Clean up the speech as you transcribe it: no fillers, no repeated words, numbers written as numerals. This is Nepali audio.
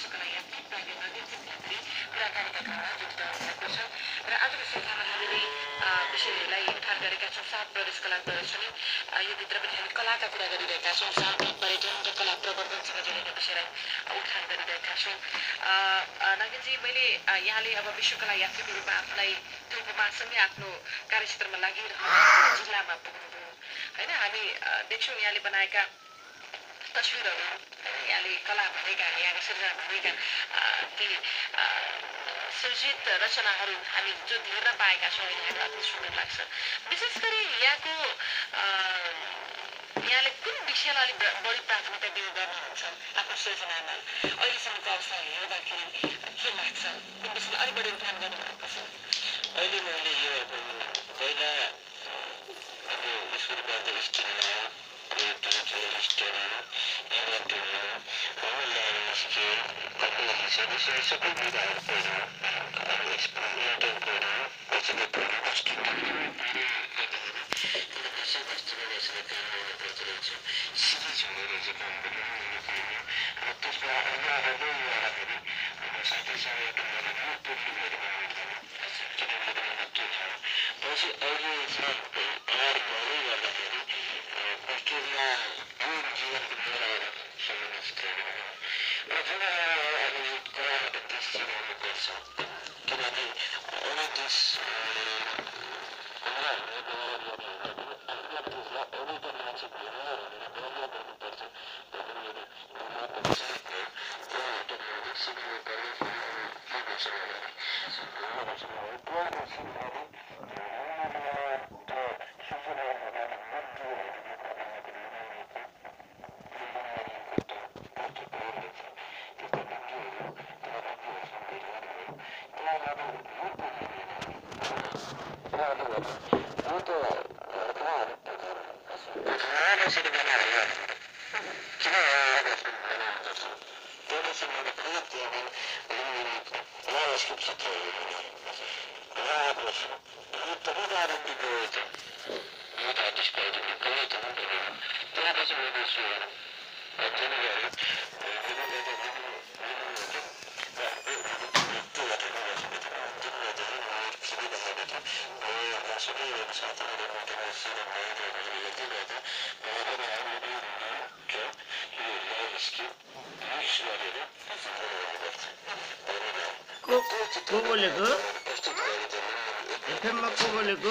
विश्वकला यात्री प्राज्ञ नगरजी कुराकानीका क्रममा जुटिरहनु भएको छ र आजको श्रृङ्खलामा हामीले विषयहरूलाई उठान गरेका छौँ 7 प्रदेश कला प्रदर्शनी यो भित्र पनि हामी कलाका कुरा गरिरहेका छौँ शान्ति पर्यटन र कला प्रवर्धनसँग जोडिने विषयलाई उठान गरिरहेका छौँ नगरजी मैले यहाँले अब विश्वकला यात्रीको रूपमा आफूलाई त्यो उपमासँगै आफ्नो कार्यक्षेत्रमा लागिरहनु जिल्लामा पुग्नुभयो हैन हामी देख्छौँ यहाँले बनाएका तस्विरहरू यहाँले कला भनेका यहाँको सृजना भनेका ती सृजित रचनाहरू हामी जो हेर्न पाएका छौँ यहाँको अति सुन्दर लाग्छ विशेष गरी यहाँले कुन विषयलाई अलिक बढी प्राथमिकता दिने गर्नुहुन्छ आफ्नो सृजनामा अहिलेसम्मको अवस्था हेर्दाखेरि के लाग्छ कुन विषयलाई अलिक बढी उठान गर्नुभएको छ अहिले मैले यो पहिला अब स्कुल पढ्दा स्टिलमा सबै विधाहरू पढ्यो अब इन्टर पढ्यो पछि सिधै छोडेर चाहिँ काम गर्नु पाइयो र त्यसमा अझ हेर्दै आउँदाखेरि साथीसँग एउटा मेरो पोर्टफोलियोहरू बनाउँदैन किनभने के छ पछि अहिले चाहिँ तयार गर्दै गर्दाखेरि पोस्टरमा यो जीवनको मेरा समस्या र जुन अब यो कलाबाट देश चिनाउनु पर्छ किनभने अरू देश को बोलेको एफएममा को बोलेको